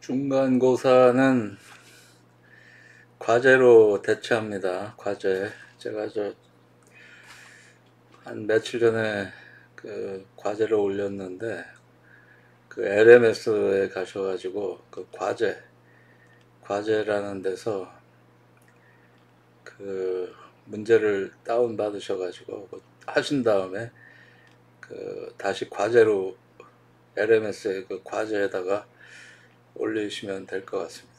중간고사는 과제로 대체합니다. 과제. 제가 한 며칠 전에 그 과제를 올렸는데 그 LMS에 가셔가지고 그 과제라는 데서 그 문제를 다운 받으셔가지고 하신 다음에 그 다시 과제로 LMS의 그 과제에다가 올리시면 될 것 같습니다.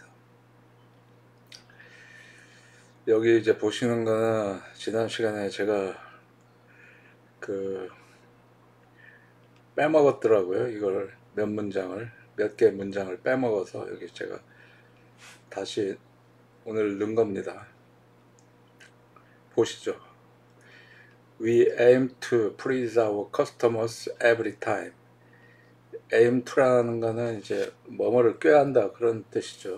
여기 이제 보시는 거는 지난 시간에 제가 그 빼먹었더라고요. 이걸 몇 개 문장을 빼먹어서 여기 제가 다시 오늘 넣은 겁니다. 보시죠. We aim to please our customers every time. aim to라는 거는 이제 뭐뭐를 꾀한다 그런 뜻이죠.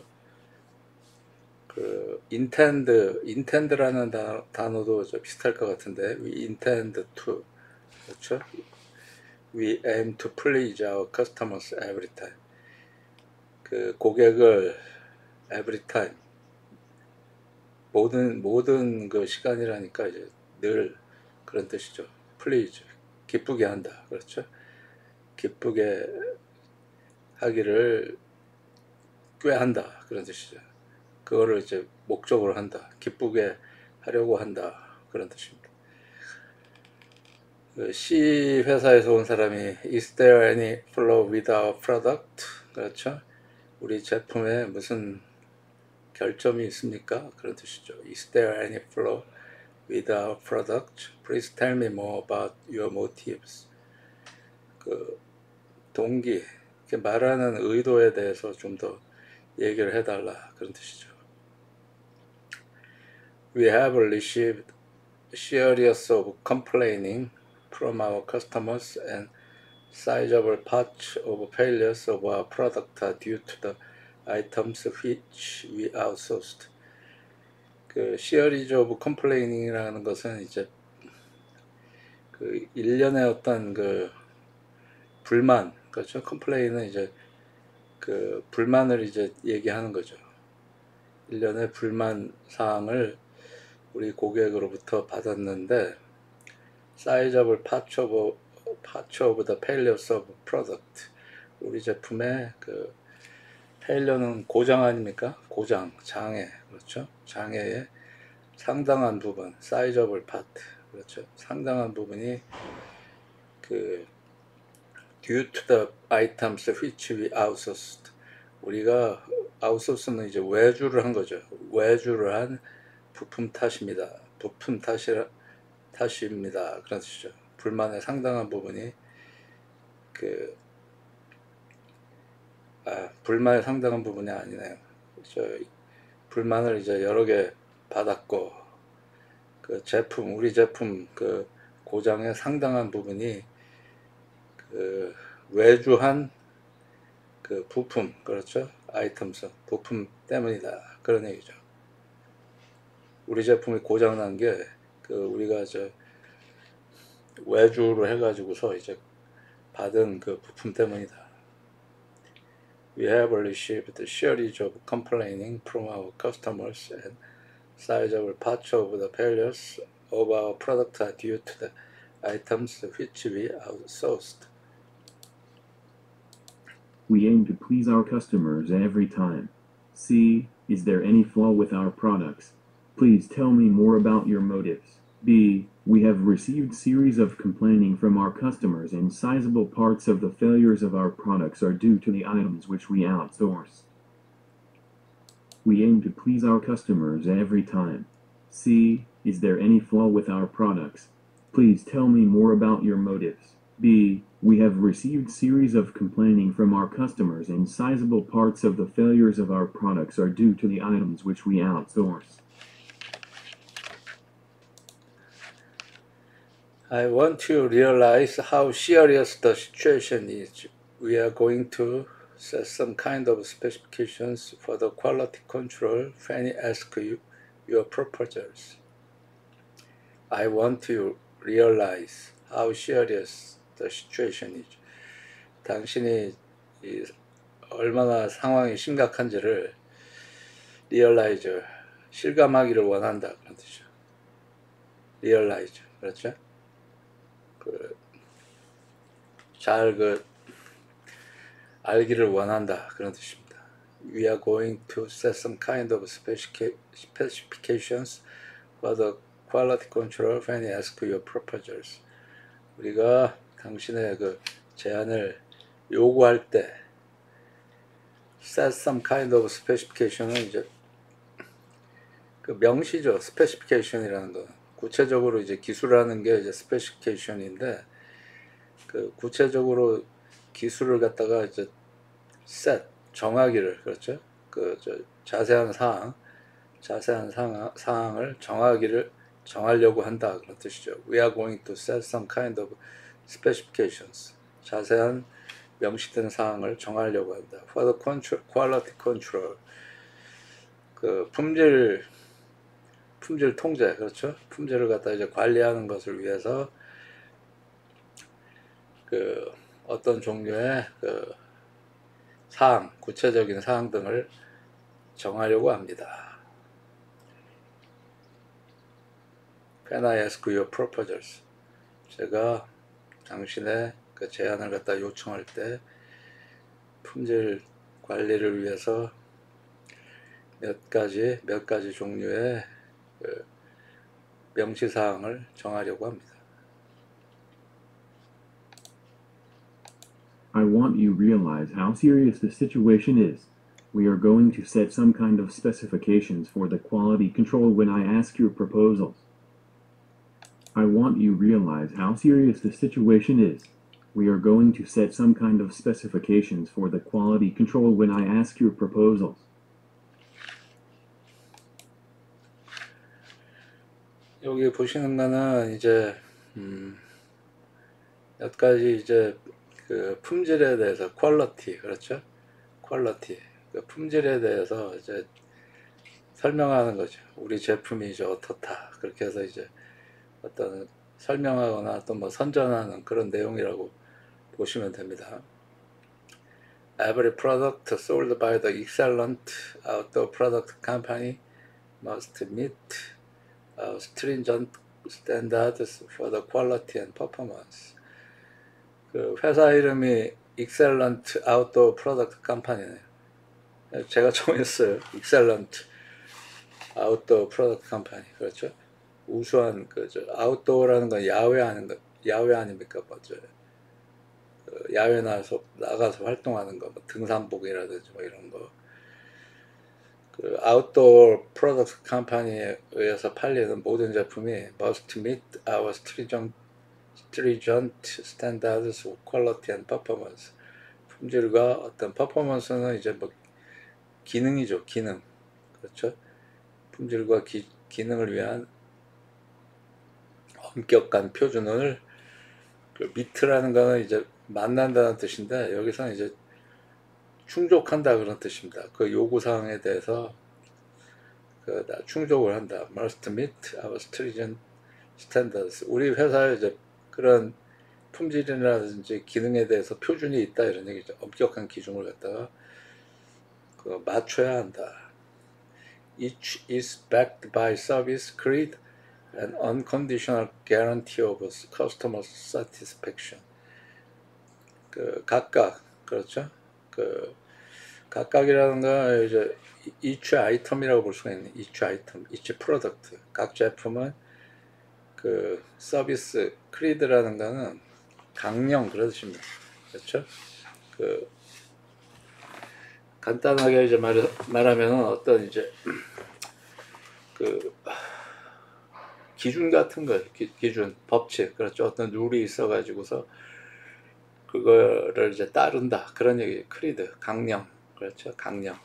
그 intend라는 단어도 좀 비슷할 것 같은데 we intend to, 그렇죠? We aim to please our customers every time. 그 고객을 every time, 모든 그 시간이라니까 이제 늘 그런 뜻이죠. please, 기쁘게 한다, 그렇죠? 기쁘게 하기를 꾀한다 그런 뜻이죠. 그거를 이제 목적으로 한다, 기쁘게 하려고 한다 그런 뜻입니다. 그 C 회사에서 온 사람이 Is there any flaw with our product? 그렇죠? 우리 제품에 무슨 결점이 있습니까? 그런 뜻이죠. Is there any flaw with our product? Please tell me more about your motives. 그 동기, 말하는 의도에 대해서 좀 더 얘기를 해달라 그런 뜻이죠. We have received series of complaining from our customers and sizable parts of failures of our product due to the items which we outsourced. 그 series of complaining이라는 것은 이제 그 일련의 어떤 그 불만, 그렇죠? complain은 이제 그 불만을 이제 얘기하는 거죠. 일련의 불만 사항을 우리 고객으로부터 받았는데 sizable parts of the failures of product, 우리 제품의 그 failure 고장 아닙니까? 고장, 장애, 그렇죠? 장애의 상당한 부분, sizable part, 그렇죠? 상당한 부분이 그 due to the items which we outsourced, 우리가 아웃소스는 이제 외주를 한 거죠. 외주를 한 부품 탓입니다. 부품 탓입니다. 그런 뜻이죠. 불만의 상당한 부분이 불만의 상당한 부분이 아니네요. 불만을 이제 여러 개 받았고 그 제품, 우리 제품 그 고장의 상당한 부분이 그 외주한 그 부품, 그렇죠? 아이템스, 부품 때문이다 그런 얘기죠. 우리 제품이 고장난 게 그 우리가 외주로 해가지고서 이제 받은 그 부품 때문이다. We have received a series of complaining from our customers and sizable parts of the failures of our product are due to the items which we outsourced. We aim to please our customers every time. C. Is there any flaw with our products? Please tell me more about your motives. B. We have received series of complaining from our customers and sizable parts of the failures of our products are due to the items which we outsource. We aim to please our customers every time. C. Is there any flaw with our products? Please tell me more about your motives. B. We have received series of complaining from our customers and sizable parts of the failures of our products are due to the items which we outsource. I want to realize how serious the situation is. We are going to set some kind of specifications for the quality control when we ask you your proposals. I want to realize how serious the situation is. 당신이 얼마나 상황이 심각한지를 리얼라이즈, 실감하기를 원한다 그런 뜻이죠. 리얼라이즈, 그렇죠? 잘 알기를 원한다 그런 뜻입니다. We are going to set some kind of specifications for the quality control when you ask your proposals. 우리가 당신의 그 제안을 요구할 때 set some kind of specification은 이제 그 명시죠. specification이라는 거. 구체적으로 이제 기술하는 게 이제 specification인데 그 구체적으로 기술을 갖다가 이제 set 정하기를 그렇죠. 자세한 사항을 정하려고 한다 그런 뜻이죠. We are going to set some kind of specifications. 자세한 명시된 사항을 정하려고 한다. For the quality control. 그 품질 통제 그렇죠. 품질을 갖다 이제 관리하는 것을 위해서 그 어떤 종류의 그 사항, 구체적인 사항 등을 정하려고 합니다. When I ask your proposals, 제가 당신의 그 제안을 갖다 요청할 때 품질 관리를 위해서 몇 가지 종류의 그 명시 사항을 정하려고 합니다. I want you to realize how serious the situation is. We are going to set some kind of specifications for the quality control when I ask your proposals. I want you to realize how serious the situation is. We are going to set some kind of specifications for the quality control when I ask your proposals. 여기 보시는 거는 이제 몇 가지 이제 그 품질에 대해서 퀄리티 그렇죠? 퀄리티 그 품질에 대해서 이제 설명하는 거죠. 우리 제품이 이제 어떻다 그렇게 해서 이제 어떤 설명하거나 또 뭐 선전하는 그런 내용이라고 보시면 됩니다. Every product sold by the excellent outdoor product company must meet stringent standards for the quality and performance. 그 회사 이름이 Excellent Outdoor Product Company네요. 제가 정했어요. Excellent Outdoor Product Company. 그렇죠? 우수한 아웃도어라는 건 야외 아닙니까? 뭐죠? 야외 나가서 활동하는 거, 뭐 등산복이라든지 뭐 이런 거. 그 아웃도어 프로덕트 컴퍼니에 의해서 팔리는 모든 제품이 must meet our stringent standards of quality and performance. 품질과 어떤 퍼포먼스는 이제 뭐 기능이죠, 기능. 그렇죠? 품질과 기능을 위한 엄격한 표준을 그 meet라는 거는 이제 만난다는 뜻인데 여기서는 이제 충족한다 그런 뜻입니다. 그 요구사항에 대해서 충족을 한다. Must meet our stringent standards. 우리 회사에 이제 그런 품질이라든지 기능에 대해서 표준이 있다 이런 얘기죠. 엄격한 기준을 갖다가 맞춰야 한다. Each is backed by service, creed, and unconditional guarantee of customer satisfaction. 각각 그렇죠. 각각이라는 건 이제 each item이라고 볼 수가 있네. each item, each product. 각 제품은 그 서비스 크리드라는 거는 강령 그런 뜻입니다. 그렇죠? 간단하게 이제 말하면 어떤 이제 기준 같은 거, 기준, 법칙, 그렇죠? 어떤 룰이 있어가지고서 그거를 이제 따른다 그런 얘기. 크리드, 강령, 그렇죠? 강령.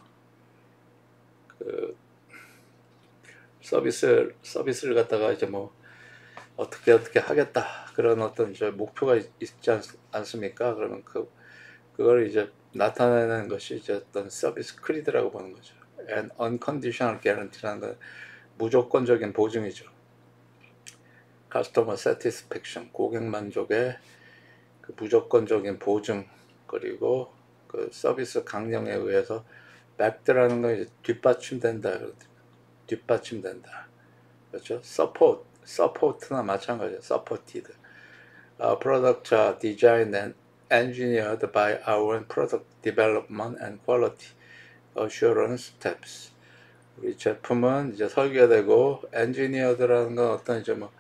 서비스를 갖다가 이제 뭐 어떻게 하겠다 그런 어떤 저 목표가 있지 않습니까? 그러면 그걸 이제 나타내는 것이 이제 어떤 서비스 크리드라고 보는 거죠. And unconditional guarantee라는 건 무조건적인 보증이죠. Customer satisfaction, 고객 만족의 그 무조건적인 보증, 그리고 그 서비스 강령에 의해서 backed라는 건 이제 뒷받침된다. 뒷받침된다. 그렇죠? support나 마찬가지예요. supported. Our products are designed and engineered by our own product development and quality assurance steps. 우리 제품은 이제 설계되고 engineered라는 건 어떤 이제 뭐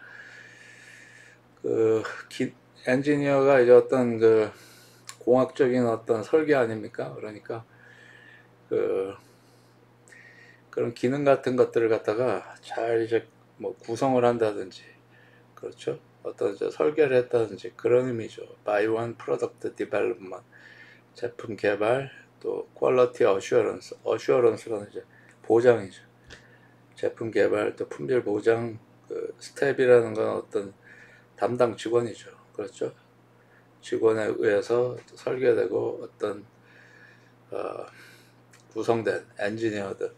엔지니어가 이제 어떤 그 공학적인 어떤 설계 아닙니까? 그러니까 그런 기능 같은 것들을 갖다가 잘 이제 뭐 구성을 한다든지, 그렇죠? 어떤 이제 설계를 했다든지 그런 의미죠. By one product development, 제품 개발, 또 quality assurance, assurance는 이제 보장이죠. 제품 개발, 또 품질 보장, 그 스텝이라는 건 어떤 담당 직원이죠. 그렇죠? 직원에 의해서 설계되고 어떤 구성된 엔지니어드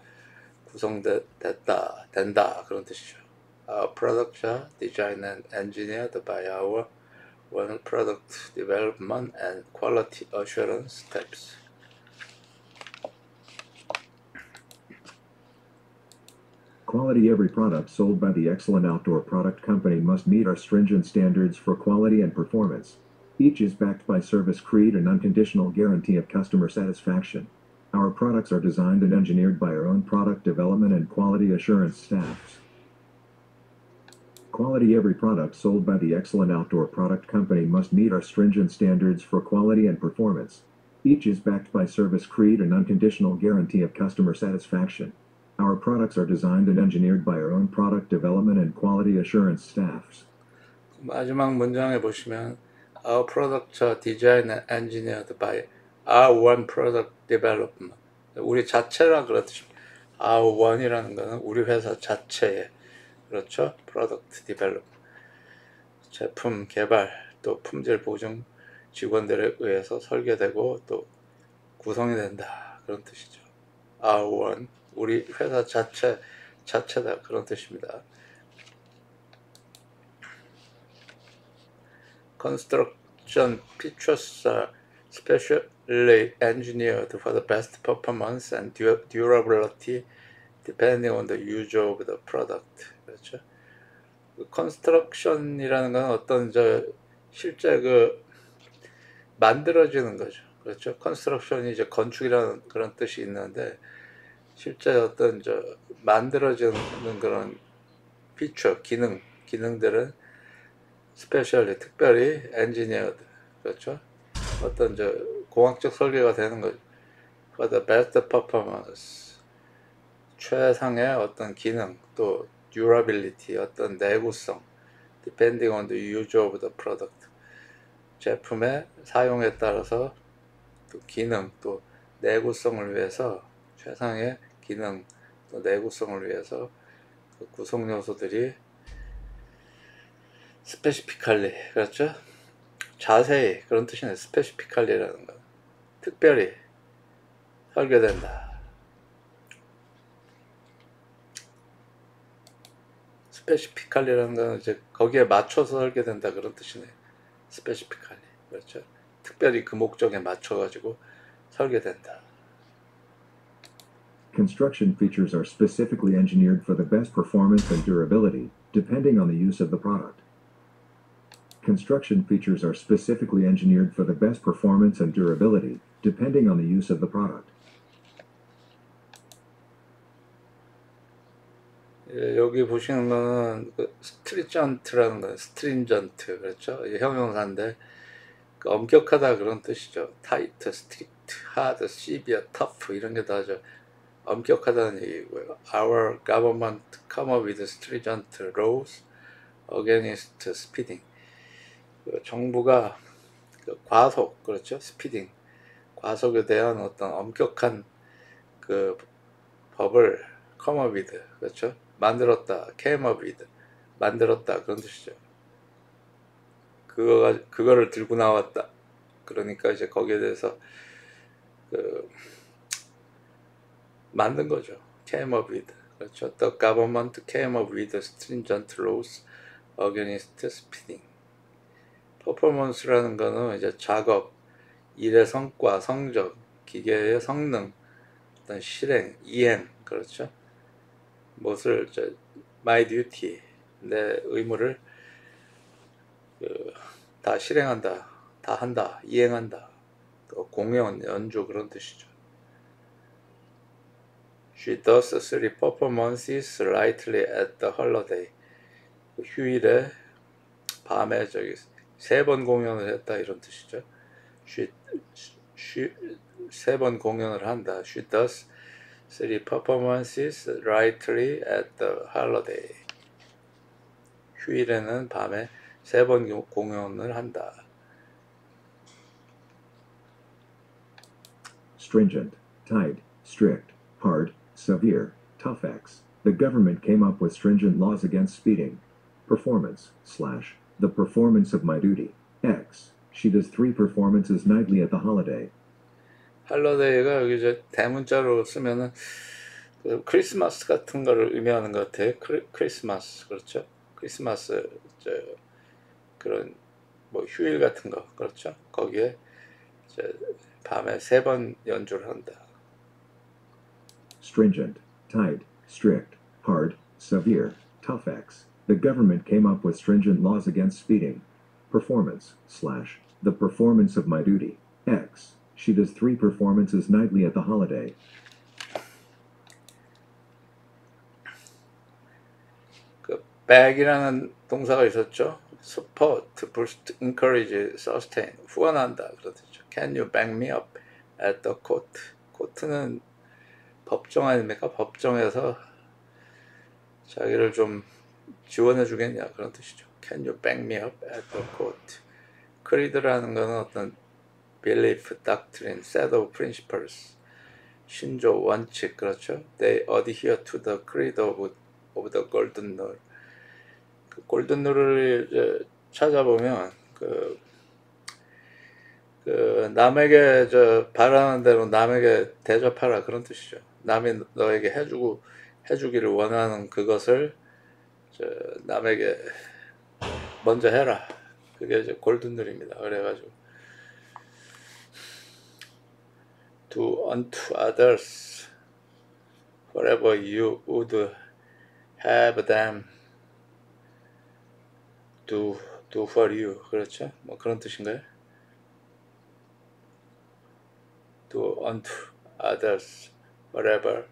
된다 그런 뜻이죠. Our products are designed and engineered by our own product development and quality assurance steps. Quality. Every product sold by the Excellent Outdoor Product Company must meet our stringent standards for quality and performance. Each is backed by Service Creed, an unconditional guarantee of customer satisfaction. Our products are designed and engineered by our own product development and quality assurance staffs. Quality. Every product sold by the Excellent Outdoor Product Company must meet our stringent standards for quality and performance. Each is backed by Service Creed, an unconditional guarantee of customer satisfaction. Our products are designed and engineered by our own product development and quality assurance staffs. 마지막 문장에 보시면 Our products are designed and engineered by our one product development. 우리 자체라 그렇듯이 our one이라는 것은 우리 회사 자체의, 그렇죠? product development. 제품 개발, 또 품질 보증 직원들에 의해서 설계되고 또 구성이 된다. 그런 뜻이죠. our one. 우리 회사 자체다 그런 뜻입니다. Construction features are specially engineered for the best performance and durability depending on the use of the product. 그렇죠? construction이라는 건 어떤 실제 만들어지는 거죠. 그렇죠? construction이 이제 건축이라는 그런 뜻이 있는데 실제 어떤 만들어지는 그런 피처, 기능들은 스페셜리, 특별히 engineered, 그렇죠? 어떤 공학적 설계가 되는 거죠. For the best performance, 최상의 어떤 기능, 또 durability, 어떤 내구성, depending on the use of the product, 제품의 사용에 따라서 또 기능, 또 내구성을 위해서 최상의 기능, 또 내구성을 위해서 그 구성 요소들이 specifically, 그렇죠? 자세히, 그런 뜻이네. specifically라는 건 특별히 설계된다. specifically라는 건 이제 거기에 맞춰서 설계된다 그런 뜻이네. specifically, 그렇죠? 특별히 그 목적에 맞춰가지고 설계된다. Construction features are specifically engineered for the best performance and durability, depending on the use of the product. Construction features are specifically engineered for the best performance and durability, depending on the use of the product. 여기 보시는 거는 stringent라는 거예요. stringent, 그렇죠? 형용사인데 엄격하다 그런 뜻이죠. tight, strict, hard, severe, tough 이런 게 다죠. 엄격하다는 얘기고요. Our government come up with stringent laws against speeding. 정부가 과속, 그렇죠? 스피딩, 과속에 대한 어떤 엄격한 그 법을 come up with, 그렇죠? 만들었다, came up with, 만들었다 그런 뜻이죠. 그거를 들고 나왔다. 그러니까 이제 거기에 대해서 만든 거죠. came up with, 그렇죠? The government came up with stringent laws against speeding. 퍼포먼스라는 거는 이제 작업, 일의 성과, 성적, 기계의 성능, 어떤 실행, 이행, 그렇죠? 무엇을 my duty, 내 의무를 다 실행한다, 다 한다, 이행한다. 또 공연, 연주 그런 뜻이죠. She does three performances lightly at the holiday. 휴일에 밤에 세 번 공연을 했다 이런 뜻이죠. 세 번 공연을 한다. She does three performances lightly at the holiday. 휴일에는 밤에 세 번 공연을 한다. Stringent, tight, strict, hard, severe, tough X. The government came up with stringent laws against speeding. Performance, / the performance of my duty. X. She does 3 performances nightly at the holiday. 할러데이가 여기 대문자로 쓰면은 그 크리스마스 같은 거를 의미하는 것 같아요. 크리스마스, 그렇죠? 크리스마스 그런 뭐 휴일 같은 거, 그렇죠? 거기에 밤에 세 번 연주를 한다. Stringent, tight, strict, hard, severe, tough X. The government came up with stringent laws against speeding. Performance, / the performance of my duty. X. She does 3 performances nightly at the holiday. 그 bag이라는 동사가 있었죠. support, boost, encourage, sustain, 후원한다 그렇죠. Can you back me up at the court? 코트는 법정 아닙니까? 법정에서 자기를 좀 지원해 주겠냐 그런 뜻이죠. Can you back me up at the court? creed라는 거는 어떤 belief, doctrine, set of principles, 신조, 원칙, 그렇죠. They adhere to the creed of the golden rule. 그 골든 룰을 찾아보면 그 남에게 바라는 대로 남에게 대접하라 그런 뜻이죠. 남이 너에게 해주기를 원하는 그것을 남에게 먼저 해라. 그게 이제 골든 룰입니다. 그래가지고 do unto others whatever you would have them do for you. 그렇죠? 뭐 그런 뜻인가요? do unto others whatever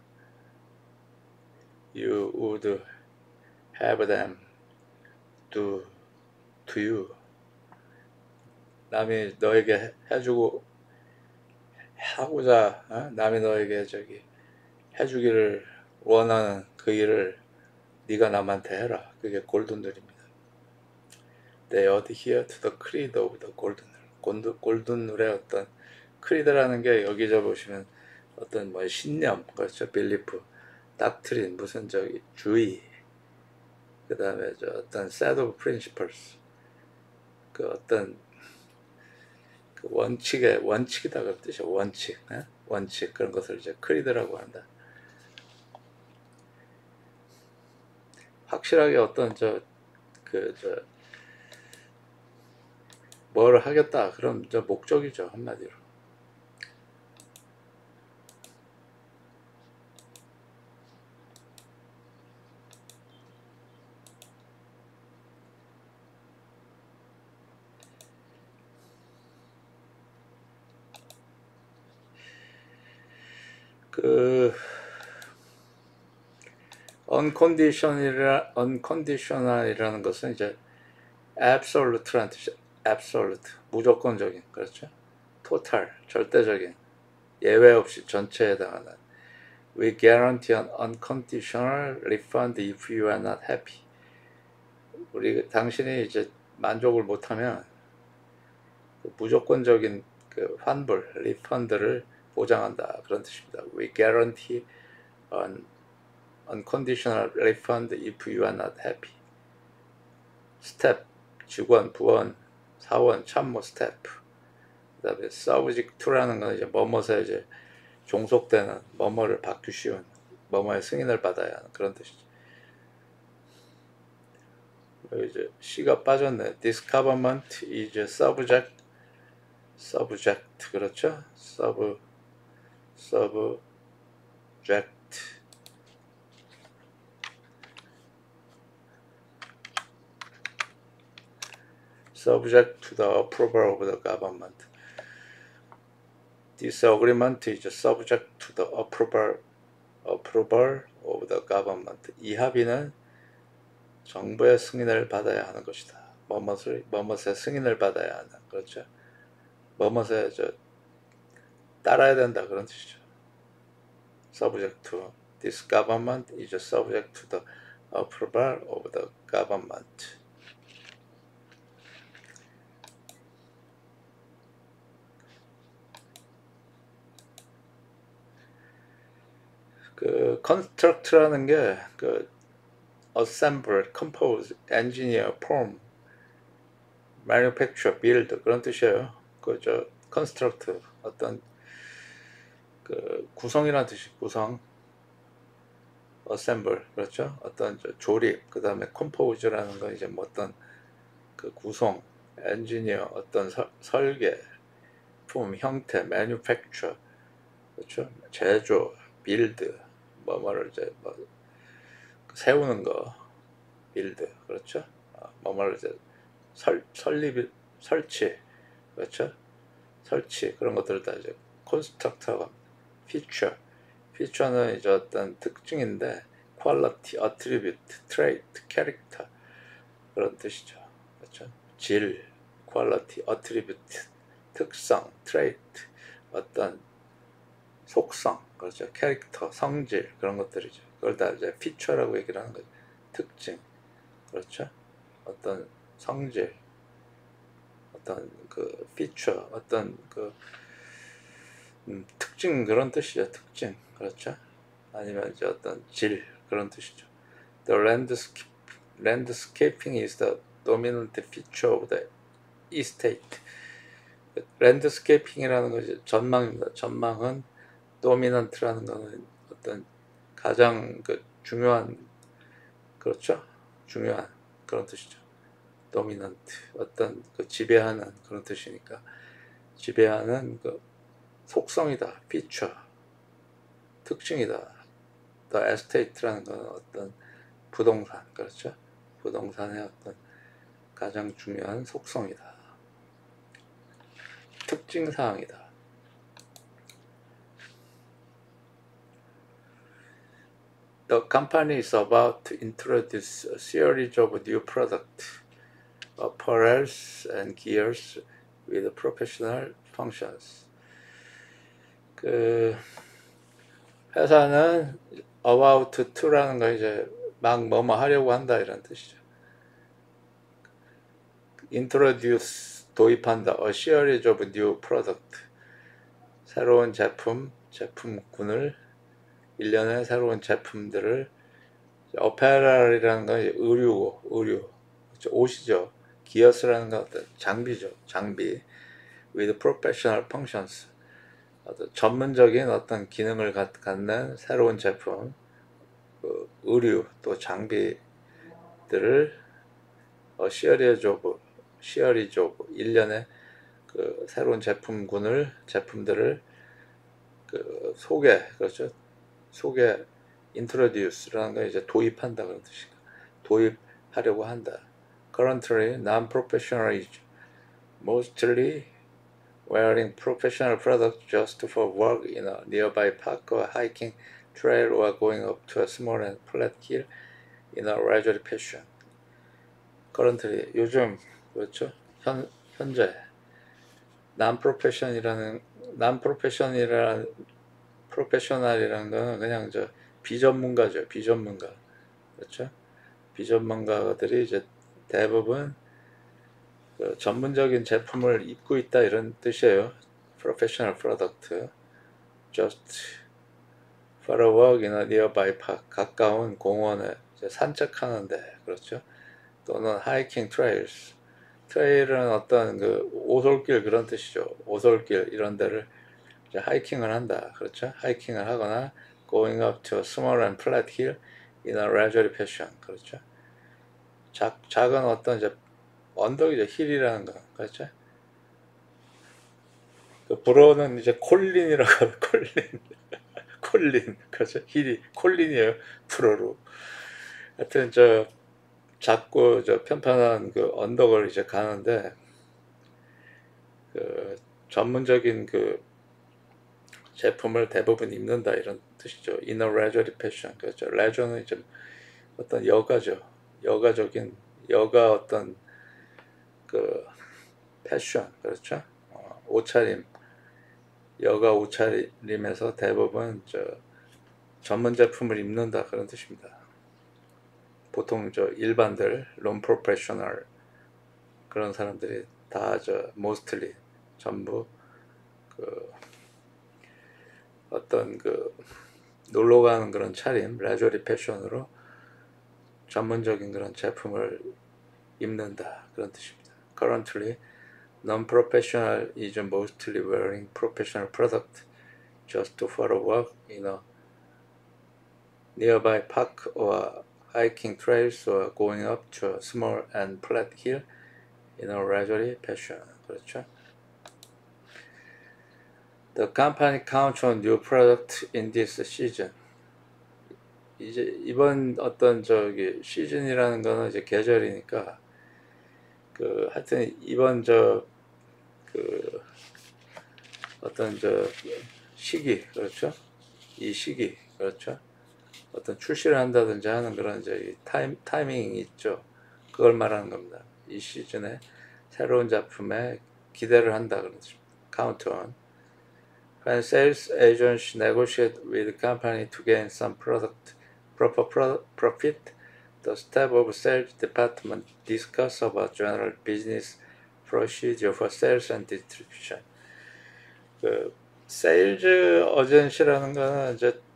you would have them do to you. 남이 너에게 해주고 하고자 남이 너에게 해주기를 원하는 그 일을 네가 남한테 해라. 그게 골든 룰입니다. They adhere to the creed of the golden rule. 골든 룰의 어떤 크리드라는 게 여기서 보시면 어떤 뭐 신념, 그렇죠? 빌리프, 닥트린, 무슨 주의, 그 다음에 어떤 set of principles, 그 어떤 그 원칙이다 그런 뜻이죠. 원칙 그런 것을 이제 크리드라고 한다. 확실하게 어떤 뭘 하겠다 그런 목적이죠 한마디로. 그 unconditional이라는 것은 이제 absolute라는 뜻이죠. absolute, 무조건적인, 그렇죠? total, 절대적인, 예외 없이 전체에 해당하는. We guarantee an unconditional refund if you are not happy. 당신이 이제 만족을 못하면 그 무조건적인 그 환불, 리펀드를 보장한다 그런 뜻입니다. We guarantee an unconditional refund if you are not happy. 스텝, 직원, 부원, 사원, 참모, 스텝. 그다음에 subject to라는 건 이제 뭐뭐에 이제 종속되는 뭐뭐를 받기 쉬운 뭐뭐의 승인을 받아야 하는 그런 뜻이죠. 여기 이제 C가 빠졌네. This government is subject, 그렇죠? subject to the approval of the government. This agreement is subject to the approval of the government. 이 합의는 정부의 승인을 받아야 하는 것이다. 뭐뭇의 승인을 받아야 하는, 그렇죠? 뭐뭇에 따라야 된다, 그런 뜻이죠. Subject to. This government is subject to the approval of the government. 그 construct라는 게 그 assemble, compose, engineer, form, manufacture, build 그런 뜻이에요. 그저 construct 어떤 그 구성이라는 뜻이 구성, assemble 그렇죠. 어떤 조립, 그 다음에 compose라는 건 이제 뭐 어떤 그 구성, engineer 어떤 설계, 품, 형태, manufacture 그렇죠. 제조, build 뭐뭐를 이제 뭐 세우는 거, build 그렇죠. 뭐뭐를 이제 설치 그렇죠. 설치 그런 것들을 다 이제 construct라고 합니다. feature는 이제 어떤 특징인데 quality, attribute, trait, character 그런 뜻이죠. 그렇죠. 질, quality, attribute, 특성, trait, 어떤 속성, 그렇죠. 캐릭터, 성질 그런 것들이죠. 그걸 다 이제 feature라고 얘기를 하는 거죠. 특징, 그렇죠. 어떤 성질, 어떤 그 feature, 어떤 그 특징 그런 뜻이죠. 특징, 그렇죠. 아니면 이제 어떤 질 그런 뜻이죠. The landscaping is the dominant feature of the estate. 랜드스케이핑이라는 것이 전망입니다. 전망은 dominant라는 것은 어떤 가장 그 중요한 그렇죠. 중요한 그런 뜻이죠. dominant 어떤 그 지배하는 그런 뜻이니까 지배하는 그 속성이다. feature 특징이다. The estate라는 건 어떤 부동산 그렇죠. 부동산의 어떤 가장 중요한 속성이다. 특징 사항이다. The company is about to introduce a series of new products, apparels and gears with professional functions. 그 회사는 about to라는 거 이제 막 뭐뭐 하려고 한다 이런 뜻이죠. introduce 도입한다. a series of new product 새로운 제품군을 일련의 새로운 제품들을 어페럴이라는 건 의류 옷이죠. 기어스라는 건 어떤 장비죠. 장비 with professional functions 어떤 전문적인 어떤 기능을 갖는 새로운 제품 그 의류 또 장비들을 시어리즈 오브 일련의 그 새로운 제품들을 그 그렇죠. introduce라는 건 이제 도입한다 그런 뜻이니까 도입하려고 한다. Currently, non-professional is mostly wearing professional products just for work in a nearby park or hiking trail or going up to a small and flat hill in a leisurely fashion. Currently, 요즘 그렇죠. 현재 non-professional이라는 거는 그냥 비전문가죠. 비전문가. 그렇죠? 비전문가들이 이제 대부분 그 전문적인 제품을 입고 있다 이런 뜻이에요. Professional product. Just for a walk in a nearby park. 가까운 공원에 산책하는데 그렇죠? 또는 hiking trails. 트레일은 어떤 그 오솔길 그런 뜻이죠. 오솔길 이런 데를 이제 하이킹을 한다. 그렇죠? 하이킹을 하거나 going up to a small and flat hill in a leisurely fashion. 그렇죠? 작은 어떤 이제 언덕이죠. 힐이라는 거. 그렇죠? 그 불어는 이제 콜린이라고 하면 콜린, 콜린, 그죠? 힐이 콜린이에요, 불어로. 하여튼 자꾸 편편한 그 언덕을 이제 가는데, 그 전문적인 그 제품을 대부분 입는다 이런 뜻이죠. In a leisurely fashion. 그렇죠. 레저는 이제 어떤 여가죠. 여가적인 여가 어떤 그 패션, 그렇죠. 옷차림, 여가 옷차림에서 대부분 전문 제품을 입는다 그런 뜻입니다. 보통 일반들, non professional 그런 사람들이 다 mostly 전부 그 어떤 그 놀러 가는 그런 차림, 레저리 패션으로 전문적인 그런 제품을 입는다 그런 뜻입니다. Currently, non-professional is mostly wearing professional product just for a walk in a nearby park or hiking trails or going up to a small and flat hill in a leisurely fashion. 그렇죠? The company counts on new product in this season. 이제 이번 어떤 시즌이라는 거는 이제 계절이니까 하여튼 이번 그 어떤 시기, 그렇죠? 이 시기, 그렇죠? 어떤 출시를 한다든지 하는 그런 타이밍이 있죠. 그걸 말하는 겁니다. 이 시즌에 새로운 작품에 기대를 한다 그런 뜻입니다. Count on. When sales agents negotiate with the company to gain some profit, the staff of sales department discuss about general business procedure for sales and distribution. 그 세일즈 어전시라는 거는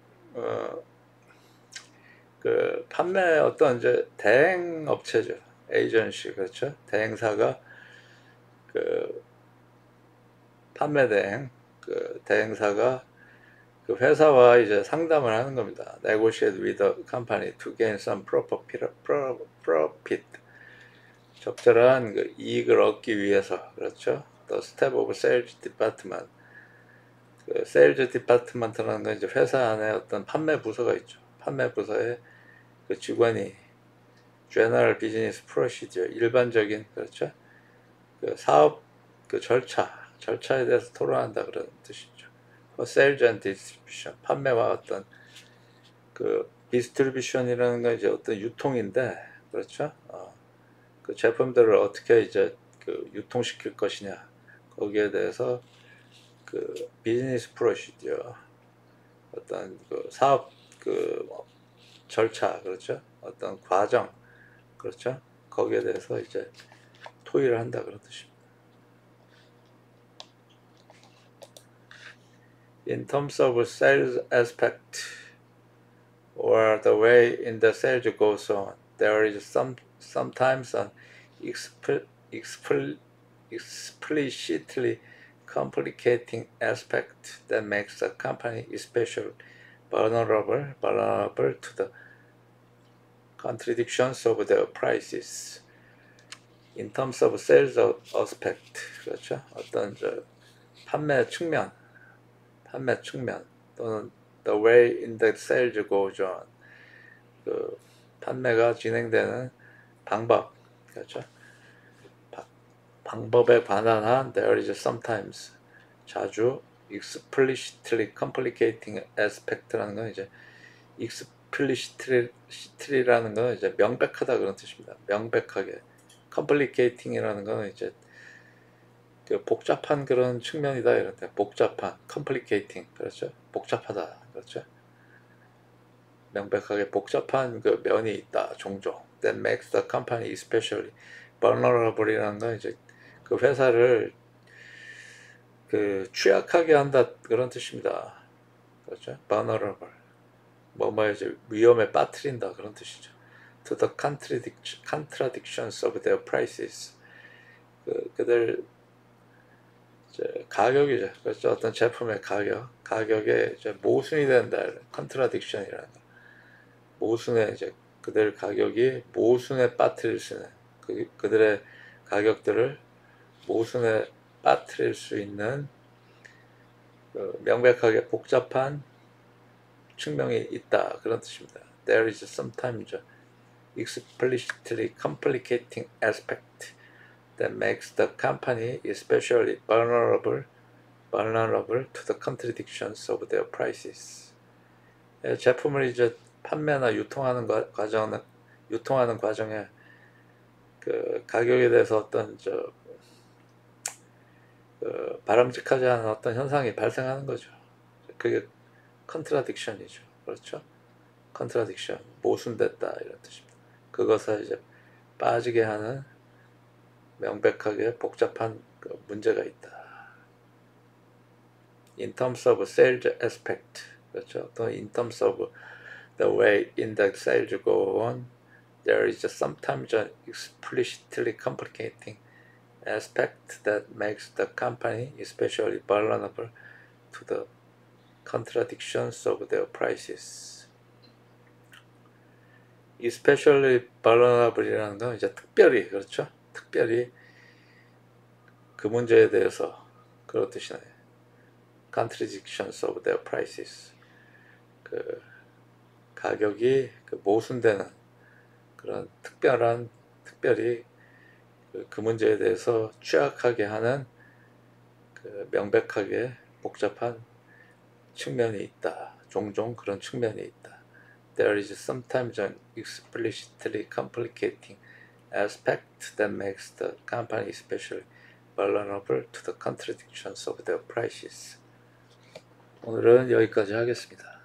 그 판매 어떤 대행 업체죠. 에이전시, 그렇죠. 대행사가 그 판매 대행, 그 대행사가 그 회사와 이제 상담을 하는 겁니다. Negotiate with the company to gain some profit. 적절한 그 이익을 얻기 위해서, 그렇죠. The staff of sales department. 그 세일즈 디파트먼트라는 건 이제 회사 안에 어떤 판매 부서가 있죠. 판매 부서에 그 직원이 General Business Procedure, 일반적인, 그렇죠. 그 사업 그 절차에 대해서 토론한다 그런 뜻이죠. Sales and Distribution, 판매와 어떤 그 디스트리뷰션이라는 건 이제 어떤 유통인데, 그렇죠. 그 제품들을 어떻게 이제 그 유통시킬 것이냐, 거기에 대해서 그 비즈니스 프로시디어, 어떤 그 사업 그 절차, 그렇죠. 어떤 과정, 그렇죠. 거기에 대해서 이제 토의를 한다 그런 뜻입니다. In terms of sales aspect or the way in the sales goes on, there is sometimes an explicitly complicating aspect that makes a company especially vulnerable to the contradictions of their prices. In terms of sales aspect, 그렇죠? 어떤 판매 측면 또는 the way in the sales goes on, 그 판매가 진행되는 방법, 그렇죠? 방법에 관한 there is sometimes, 자주 explicitly complicating aspect라는 건 이제 explicitly라는 건 이제 명백하다 그런 뜻입니다. 명백하게. complicating이라는 건 이제 그 복잡한 그런 측면이다 이런데, 복잡한 complicating, 그렇죠. 복잡하다, 그렇죠. 명백하게 복잡한 그 면이 있다 종종. That makes the company especially vulnerable이라는 건 이제 그 회사를 그 취약하게 한다 그런 뜻입니다. 그렇죠. vulnerable, 뭐뭐 이제 위험에 빠뜨린다 그런 뜻이죠. To the contradictions of their prices. 그들 가격이죠. 그렇죠. 어떤 제품의 가격에 이제 모순이 된다. contradiction이라는 거. 모순에 이제 그들 가격이 모순에 빠뜨릴 수 있는, 그들의 가격들을 모순에 빠뜨릴 수 있는 명백하게 복잡한 측면이 있다 그런 뜻입니다. There is sometimes explicitly complicating aspect that makes the company especially vulnerable to the contradictions of their prices. 제품을 이제 판매나 유통하는 과정에 그 가격에 대해서 어떤 바람직하지 않은 어떤 현상이 발생하는 거죠. 그게 컨트라딕션이죠. 그렇죠? 컨트라딕션, 모순됐다 이런 뜻입니다. 그것을 이제 빠지게 하는 명백하게 복잡한 문제가 있다. In terms of sales aspect, 그렇죠? 또 in terms of the way in the sales go on, there is sometimes an explicitly complicating aspect that makes the company especially vulnerable to the contradictions of their prices. especially vulnerable이라는 건 이제 특별히, 그렇죠? 특별히 그 문제에 대해서 그런 뜻이네요. contradictions of their prices. 그 가격이 모순되는 그런 특별히 그 문제에 대해서 취약하게 하는 명백하게 복잡한 측면이 있다. 종종 그런 측면이 있다. There is sometimes an explicitly complicating aspect that makes the company especially vulnerable to the contradictions of their prices. 오늘은 여기까지 하겠습니다.